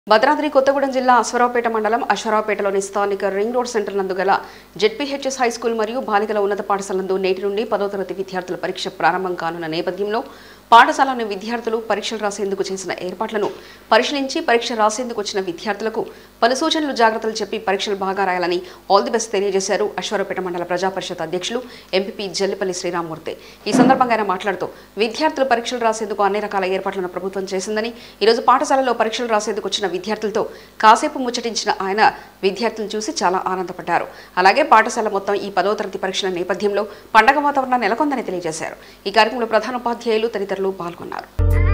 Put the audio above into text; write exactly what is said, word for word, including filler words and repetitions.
భద్రాద్రి కొత్తగూడెం జిల్లా అశ్వరావుపేట మండలం అశ్వరావుపేటలోని స్థానిక రింగ్ రోడ్ సెంటర్ నందు గల జెడ్పీహెచ్ఎస్ హై స్కూల్ మరియు బాలికల ఉన్నత పాఠశాల నందు నేటి నుండి పదో తరగతి విద్యార్థుల పరీక్ష ప్రారంభం కానున్న నేపథ్యంలో పాఠశాలలోని విద్యార్థులు పరీక్షలు రాసేందుకు చేసిన ఏర్పాట్లను పరిశీలించి పరీక్ష రాసేందుకు వచ్చిన విద్యార్థులకు పలు సూచనలు జాగ్రత్తలు చెప్పి పరీక్షలు బాగా రాయాలని ఆల్ ది బెస్ట్ తెలియజేశారు అశ్వరావుపేట మండల ప్రజా పరిషత్ అధ్యక్షులు ఎంపీపీ జల్లిపల్లి శ్రీరామ్మూర్తి. ఈ సందర్భంగా ఆయన మాట్లాడుతూ విద్యార్థులు పరీక్షలు రాసేందుకు అన్ని రకాల ఏర్పాట్లను ప్రభుత్వం చేసిందని, ఈరోజు పాఠశాలలో పరీక్షలు రాసేందుకు వచ్చిన విద్యార్థులతో కాసేపు ముచ్చటించిన ఆయన విద్యార్థులను చూసి చాలా ఆనందపడ్డారు. అలాగే పాఠశాల మొత్తం ఈ పదో తరగతి పరీక్షల నేపథ్యంలో పండగ వాతావరణం నెలకొందని తెలియజేశారు. ఈ కార్యక్రమంలో ప్రధానోపాధ్యాయులు తదితరులు పాల్గొన్నారు.